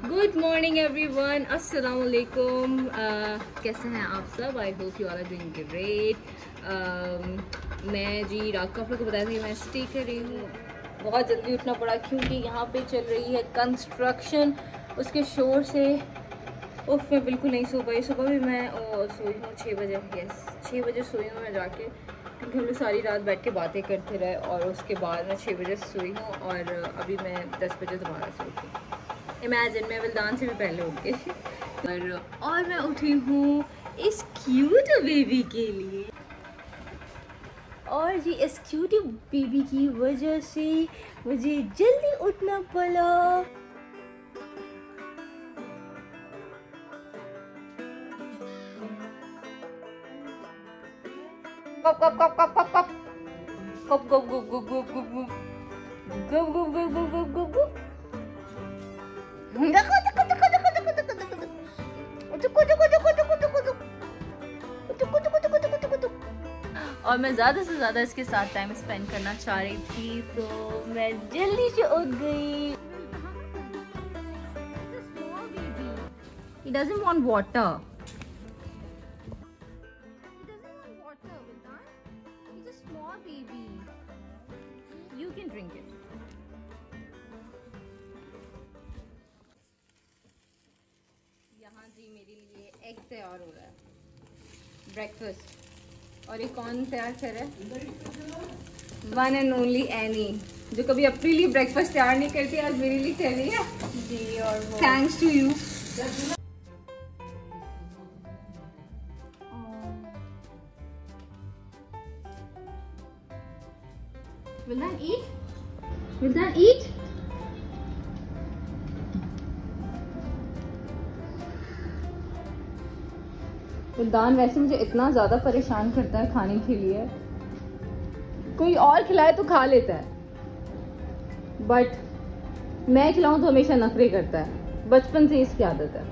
Good morning everyone, अस्सलाम वालेकुम। कैसे हैं आप सब? I hope you are doing great. मैं जी रात को आप लोग को बताया था कि मैं स्टे कर रही हूँ। बहुत जल्दी उठना पड़ा क्योंकि यहाँ पे चल रही है कंस्ट्रक्शन। उसके शोर से उफ मैं बिल्कुल नहीं सो पाई। सुबह भी मैं सोई हूँ 6 बजे। यस 6 बजे सोई हूँ मैं जाके, क्योंकि हम लोग सारी रात बैठ के बातें करते रहे और उसके बाद मैं 6 बजे सोई हूँ और अभी मैं 10 बजे दोबारा सो उठी। इमेजिन, मैं विल्दान से भी पहले उठ गई और मैं उठी हूँ इस क्यूट बेबी के लिए। और जी इस क्यूट बेबी की वजह से मुझे जल्दी उठना पड़ा। कप कप कप कप कप कप कप कप गुप गुप गुप गुप गुप गुप गुप गुप गुप गुप गुप गुप। और मैं ज़्यादा से ज़्यादा इसके साथ टाइम स्पेंड करना चाह रही थी, तो मैं जल्दी से उठ गई। He doesn't want water. He doesn't want water, Vildan. He's a small baby. You can drink it. यहाँ जी मेरे लिए एग तैयार हो रहा है, ब्रेकफास्ट। और ये कौन तैयार कर रहा है? वन एंड ओनली एनी, जो कभी अपने लिए ब्रेकफास्ट तैयार नहीं करती, आज मेरे लिए कर रही है जी। और thanks to you. Vildan eat? Vildan eat? Vildan वैसे मुझे इतना ज़्यादा परेशान करता है खाने के लिए, कोई और खिलाए तो खा लेता है, बट मैं खिलाऊं तो हमेशा नखरे करता है। बचपन से इसकी आदत है।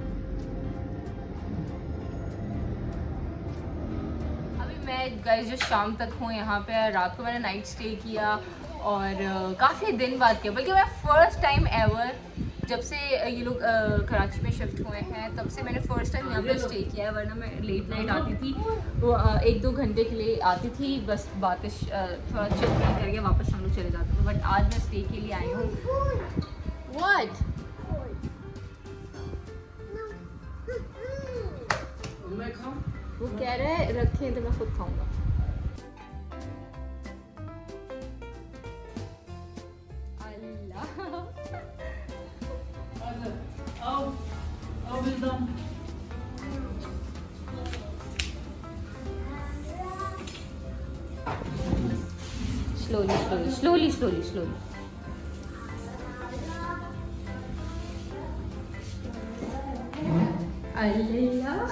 अभी मैं गाइस जो शाम तक हूँ यहाँ पे, रात को मैंने नाइट स्टे किया और काफ़ी दिन बाद किया, बल्कि मैं फर्स्ट टाइम एवर जब से ये लोग कराची में शिफ्ट हुए हैं तब से मैंने फ़र्स्ट टाइम यहाँ पे स्टे किया है। वरना मैं लेट नाइट आती थी, वो 1-2 घंटे के लिए आती थी, बस बातें थोड़ा चिल करके वापस हम लोग चले जाते थे। बट आज मैं स्टे के लिए आई हूँ। व्हाट? वो कह रहा है रखें तो मैं खुद खाऊंगा। Slowly, slowly, slowly, slowly, slowly. Allah.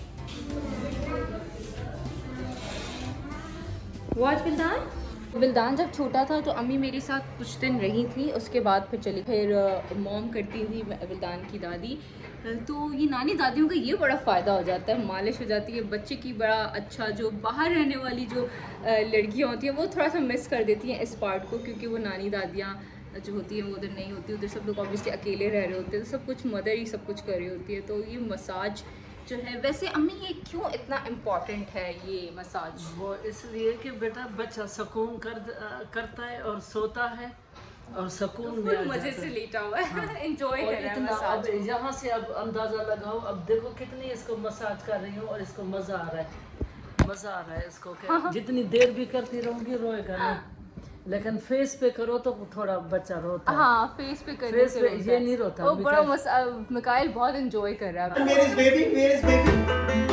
What, Vildan? विल्दान जब छोटा था तो अम्मी मेरे साथ कुछ दिन रही थी, उसके बाद फिर चली। फिर मॉम करती थी विल्दान की दादी। तो ये नानी दादियों का ये बड़ा फ़ायदा हो जाता है, मालिश हो जाती है बच्चे की। बड़ा अच्छा, जो बाहर रहने वाली जो लड़कियाँ होती हैं वो थोड़ा सा मिस कर देती हैं इस पार्ट को, क्योंकि वो नानी दादियाँ जो होती हैं वो उधर नहीं होती, उधर सब लोग ऑब्वियसली अकेले रह रहे होते हैं, तो सब कुछ मदर ही सब कुछ कर रही होती है। तो ये मसाज जो है, वैसे अम्मी ये क्यों इतना इम्पोर्टेंट है ये मसाज? वो इसलिए कि बेटा बच्चा सुकून करता है और सोता है और सुकून में मजे से लेटा हुआ है, एंजॉय कर रहा है मसाज। अब यहाँ से अब अंदाजा लगाओ, अब देखो कितनी इसको मसाज कर रही हूँ और इसको मजा आ रहा है, मजा आ रहा है इसको। जितनी देर भी करती रहूंगी रोएगा नहीं, लेकिन फेस पे करो तो थोड़ा बच्चा रोता है। हाँ, फेस पे करने फेस पे ये नहीं रोता। वो बड़ा मिकाइल बहुत एंजॉय कर रहा है। Where is baby? Where is baby?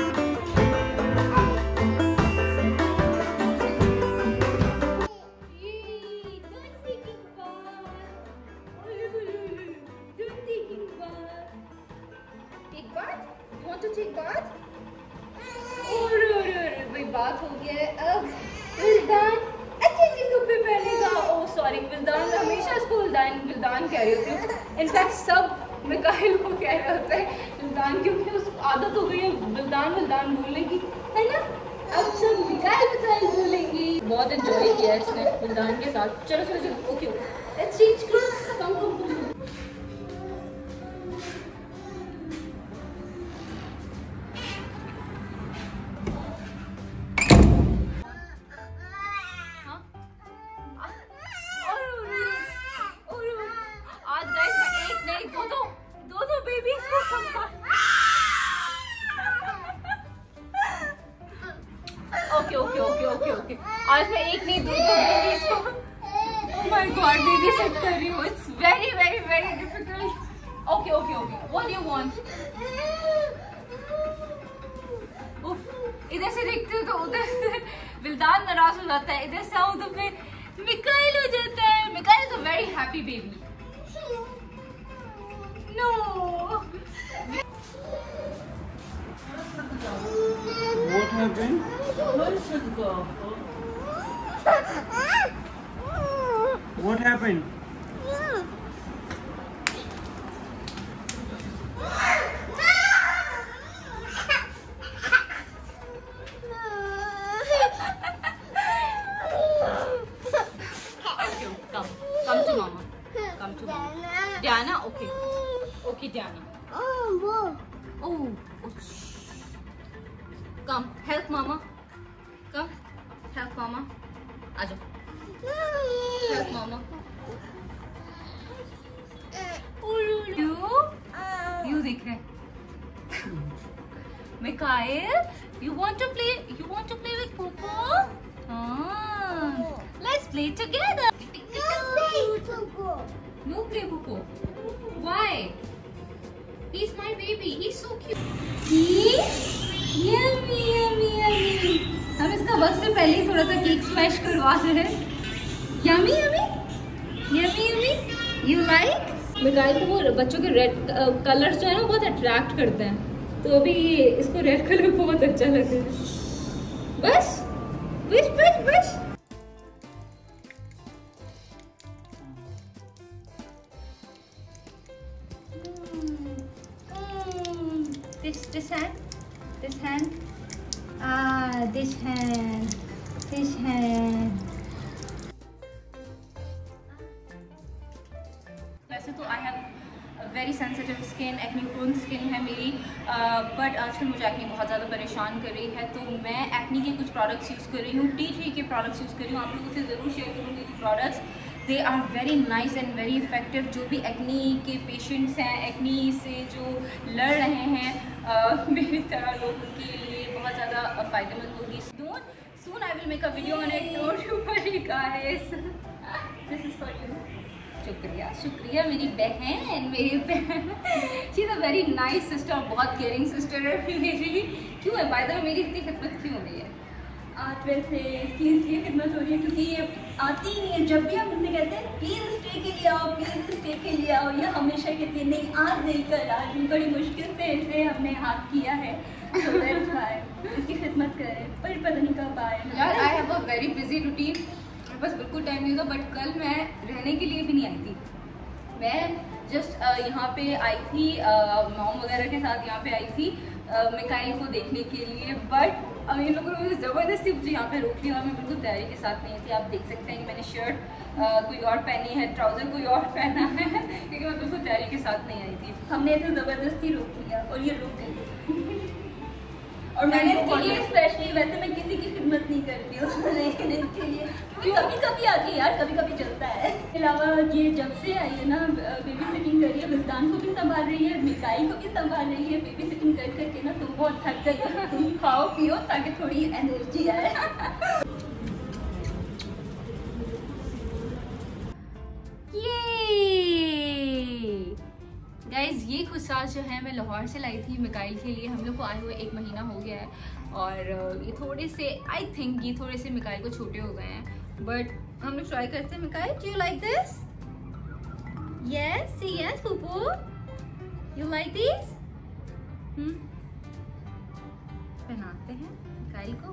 बात हो गया है अब विल्दान अच्छे से कपड़े पहनेगा। ओह सॉरी, विल्दान हमेशा इसको विल्दान कह रही होती है। इनफैक्ट सब मिकाइल को कह रहे होते हैं विल्दान, क्योंकि उसको आदत हो गई है विल्दान विल्दान बोलने की, है ना। अब सब मिकाइल बोलेंगी। बहुत एंजॉय किया इसने विल्दान के साथ। चलो चलो चलो, okay let's change clothes. Come come come. ये सेट कर रही हूँ. It's very very very difficult. Okay okay okay. What do you want? उफ, इधर से देखते हो तो उधर से विल्दान नाराज हो जाता है, इधर से आओ तो फिर मिकाइल हो जाता है. Mikail is a very happy baby. No. What happened? What happened? Come to mama. Come to mama. Diana, okay. Okay, Diana. Oh. Come, help mama. Come, help mama. आजो. Help mama. You देख रहे. Mikhail, you want to play with Popo? Let's play together. No play Popo. Why? He's my baby. He's so cute. Yummy, yummy, yummy. हम इसका वक्त से पहले ही थोड़ा सा केक स्मैश करवा रहे हैं. Yummy, yummy, yummy, yummy. You like? Mikail को वो बच्चों के रेड कलर्स जो है ना बहुत अट्रैक्ट करते हैं, तो अभी इसको रेड कलर बहुत अच्छा लग रहा है. बस बस बस बस. This hand, this hand, this hand, this hand. वैसे तो I have a very sensitive skin, acne prone skin है मेरी, बट आजकल मुझे एक्ने बहुत ज़्यादा परेशान कर रही है, तो मैं एक्ने के कुछ प्रोडक्ट्स यूज़ कर रही हूँ, टी ट्री के प्रोडक्ट्स यूज़ कर रही हूँ. आप लोगों से ज़रूर शेयर करूँगी कि products they are very nice and very effective. जो भी एक्नी के पेशेंट्स हैं, एक्नी से जो लड़ रहे हैं, मेरी तरह लोगों के लिए बहुत ज़्यादा फ़ायदेमंद होगी. Soon I will make a video on it. Don't you worry guys. This is for you. शुक्रिया शुक्रिया मेरी बहन, मेरी बहन. She is a very nice sister, बहुत केयरिंग सिस्टर है मेरी. क्यों है बाय द वे मेरी इतनी खिदमत क्यों हो रही है? वैसे इसकी इसलिए खिदमत हो रही है क्योंकि ये आती ही नहीं है. जब भी हम उनसे कहते हैं प्लीज़ स्टे के लिए आओ, प्लीज़ स्टे के लिए आओ, ये हमेशा कहती है नहीं आज नहीं कल. आज बड़ी मुश्किल से इसे हमने हाथ किया है, तो इसकी खिदमत करें, पर पता नहीं कब आए. यार I have a very busy routine, मेरे पास बिल्कुल टाइम नहीं होता. बट कल मैं रहने के लिए भी नहीं आई थी. मैं जस्ट यहाँ पे आई थी, मॉम वगैरह के साथ यहाँ पे आई थी मिकाइल को देखने के लिए. बट इन लोगों ने मुझे ज़बरदस्ती मुझे यहाँ पे रोक लिया. मैं बिल्कुल तैयारी के साथ नहीं थी. आप देख सकते हैं कि मैंने शर्ट कोई और पहनी है, ट्राउज़र कोई और पहना है, क्योंकि मैं बिल्कुल तैयारी के साथ नहीं आई थी. हमने तो ज़बरदस्ती रोक लिया और ये रुक गई. और मैंने इसके लिए स्पेशली, वैसे मैं किसी की खिदमत नहीं करती हूँ, लेकिन इसके लिए कभी कभी आती है यार, कभी कभी चलता है. इसके अलावा ये जब से आई है ना, बेबी सिटिंग कर रही है, विल्दान को भी संभाल रही है, मिकाइल को भी संभाल रही है. बेबी सिटिंग कर करके ना तुम बहुत थक गई हो. तुम खाओ पियो ताकि थोड़ी एनर्जी आए. गाइज ये कुछ साल जो है मैं लाहौर से लाई थी मिकाइल के लिए. हम लोग को आए हुए 1 महीना हो गया है, और ये थोड़े से आई थिंक ये थोड़े से मिकाइल को छोटे हो गए हैं. बट हम लोग ट्राई करते हैं. Mikail, do you like this? Yes yes Pupu, you like this? पहनाते हैं मिकाइल को.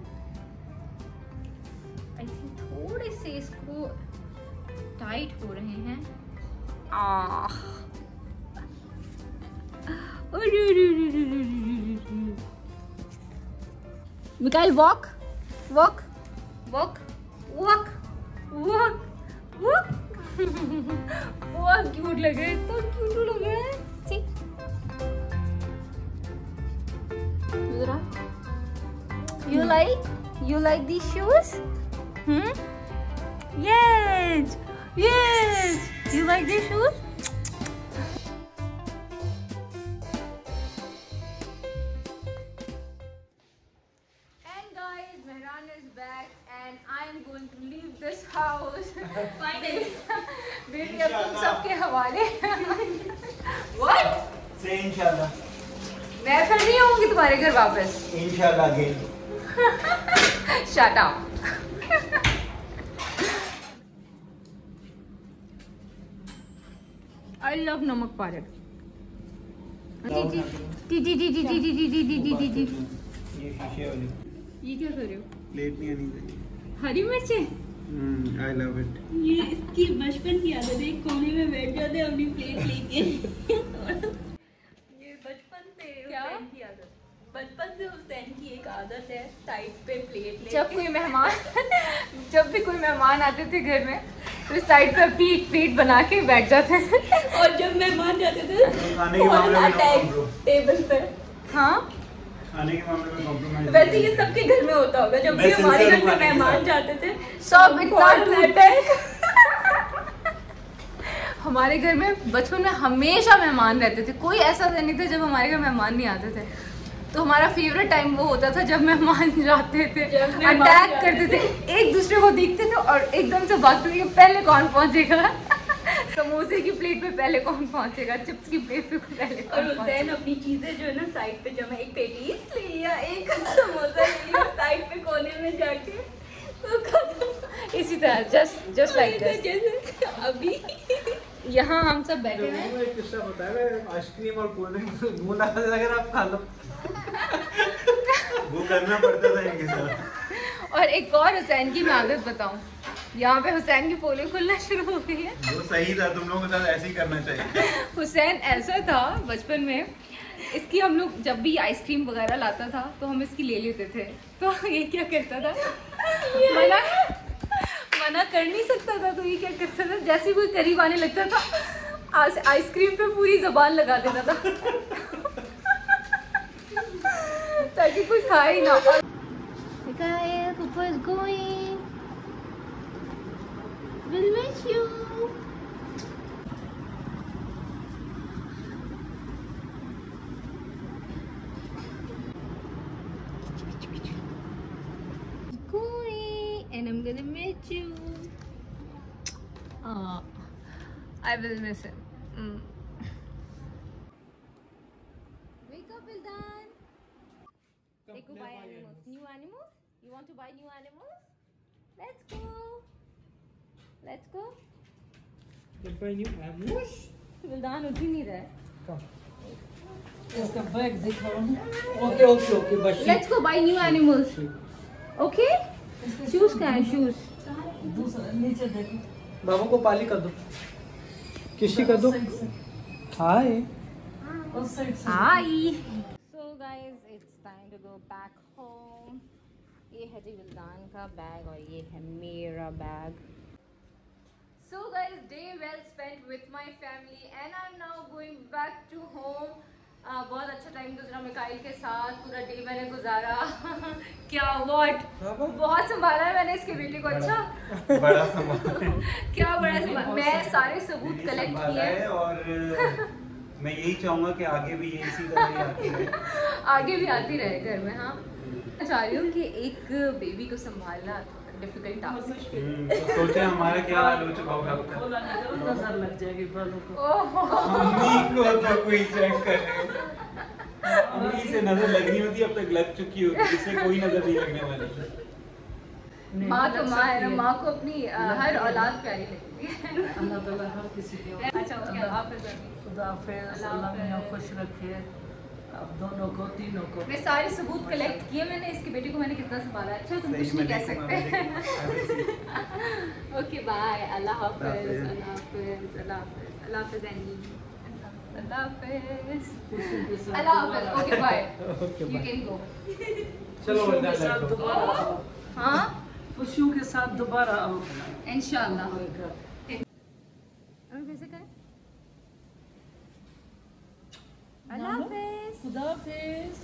आई थिंक थोड़े से इसको टाइट हो रहे हैं. Mikail walk walk walk walk walk walk. बहुत क्यूट लग रहा है, तो क्यूट लग रहा है. You like these shoes? Yes. You like these shoes? Mehran is back and I am going to leave this house. Finally, baby अब तुम सबके हवाले। What? से इंशाल्लाह। मैं फिर नहीं आऊंगी तुम्हारे घर वापस। इंशाल्लाह again. Shut up. I love नमक पालक। जी जी जी जी जी जी जी जी जी जी जी जी जी। ये शीशे वाली ये क्या कर रहे हो? प्लेट नहीं आनी चाहिए। हरी मिर्चें? I love it. ये इसकी बचपन की आदत है, एक कोने में बैठ जाते हैं अपनी प्लेट लेके। ये बचपन से क्या? हुसैन की आदत, बचपन से हुसैन की एक आदत है साइड पे प्लेट लेके। जब कोई मेहमान जब भी कोई मेहमान आते थे घर में तो साइड पर प्लेट बना के बैठ जाते थे। और जब मेहमान जाते थे खाने के मामले में अटैक टेबल पे। हाँ खाने के मामले में कॉम्प्रोमाइज। वैसे ये सबके घर में होता होगा, जब भी मैं हमारे घर सिंसियर में हूँ मेहमान खाने के जाते थे सब इतना अटैक। हमारे घर में बचपन में हमेशा मेहमान रहते थे, कोई ऐसा दिन नहीं था जब हमारे घर मेहमान नहीं आते थे। तो हमारा फेवरेट टाइम वो होता था जब मेहमान जाते थे, जब मेहमान अटैक जाते करते थे, एक दूसरे को देखते थे और एकदम से भागते थे कि पहले कौन पहुंचेगा। समोसे की प्लेट पे पहले कौन पहुंचेगा, चिप्स की प्लेट पे पहले और कौन हुसैन पहुंचेगा। अपनी चीजें जो है ना साइड पे जमा, एक पेटीज ले लिया, एक समोसा ले लिया साइड पे कोने में जाके तो खत्म। इसी तरह जस्ट लाइक दिस। जैसे अभी यहाँ हम सब बैठे हैं। एक किस्सा बताया, आइसक्रीम और कोल्ड ड्रिंक मुंह ना अगर आप खा लो वो करना पड़ता था इनके साथ। और एक और हुसैन की मैं आदत बताऊं, यहाँ पे हुसैन की पोले खुलना शुरू हो गई है। वो सही था, तुम लोगों के साथ ऐसे ही करना चाहिए। हुसैन ऐसा था बचपन में, इसकी हम लोग जब भी आइसक्रीम वगैरह लाता था तो हम इसकी ले लेते थे। तो ये क्या करता था, मना कर नहीं सकता था, तो ये क्या करता था, जैसे ही कोई करीब आने लगता था आइसक्रीम पे पूरी जबान लगा देता था ताकि कोई खाए ना। Guys, Papa is going. We'll miss you. Going, and I'm gonna miss you. I will miss him. Wake up, Vildan. Let's go buy animals. New animals? You want to buy new animals? Let's go. Let's go. Vildan उठ ही नहीं रहा है. इसका bag दिखाओ। Okay बस Let's go buy new animals. Okay? Shoes का है shoes. दूसरा नीचे देखो। बाबू को पाली कर दो, किसी कर दो। हाय उस साइड से। Hi. So guys, it's time to go back home. ये है जी विल्दान का बैग और ये है मेरा bag. So guys, day well spent with my family and I'm now going back to home. बहुत अच्छा टाइम गुजरा मिकाइल के साथ, पूरा डे मैंने गुजारा. क्या व्हाट बहुत संभाला है मैंने इसके बेटे को. अच्छा बड़ा संभाल क्या बड़ा संभाला. मैं सारे सबूत कलेक्ट किए और मैं यही चाहूंगा कि आगे भी ये इसी तरह ही आती रहे, आगे भी आती रहे घर में. हाँ मैं चाह रही हूँ कि एक बेबी को संभालना डिफिकल्ट टास्क. तो सोचे हमारा क्या हाल हो चुका होगा अब तक. खोला नहीं करो, नजर लग जाएगी बालों को। मम्मी को तो कोई चेक कर रहे हो, मम्मी से नजर लगनी होती अब तक लग चुकी होती, इससे कोई नजर नहीं लगने वाली. माँ तो माँ है ना, माँ को अपनी हर औलाद प्यारी लगती है. अल्लाह ताला हर किसी के अच्छा ओके, हाफिज़. खुदा हाफिज़, अल्लाह मियां खुश रखे अब दोनों को, तीनों को। मैं सारे सबूत कलेक्ट किए मैंने. इसके बेटे को मैंने कितना संभाला. अच्छा तुम कुछ नहीं कह सकते. Okay bye. अल्लाह हाफिज़. अल्लाह हाफिज़. अल्लाह हाफिज़. अल्लाह हाफिज़ एंडी. अल्लाह हाफिज़. अल्लाह हाफिज़. Okay bye. You can go. चलो खुशियों के साथ दोबारा आओ। हाँ खुशियों के साथ दोबारा आओ। इंशाल्लाह. कैसे करें? अल्लाह हाफिज़. खुदा हाफिज़।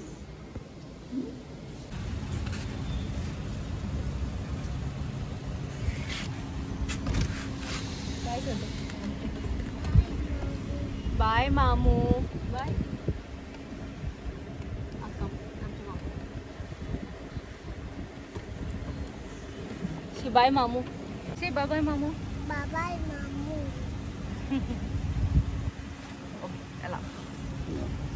बाय मामू. Bye. Say bye, Mamu. Say bye bye, Mamu. Bye bye, Mamu. Okay अल्लाह।